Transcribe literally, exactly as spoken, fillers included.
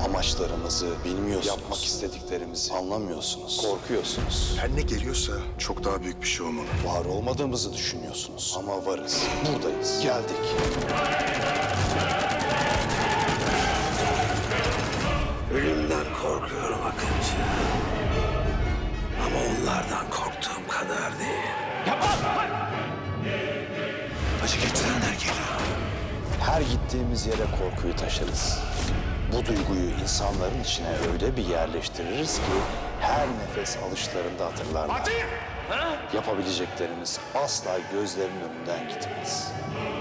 Amaçlarımızı bilmiyorsunuz. Yapmak istediklerimizi anlamıyorsunuz. Korkuyorsunuz. Her ne geliyorsa çok daha büyük bir şey olmalı. Var olmadığımızı düşünüyorsunuz. Ama varız. Buradayız. Geldik. Ölümden korkuyorum Akıncı. Ama onlardan korktuğum kadar değil. Acı getirenler geliyor. Her gittiğimiz yere korkuyu taşırız. Bu duyguyu insanların içine öyle bir yerleştiririz ki her nefes alışlarında hatırlarlar. Yapabileceklerimiz asla gözlerinin önünden gitmez.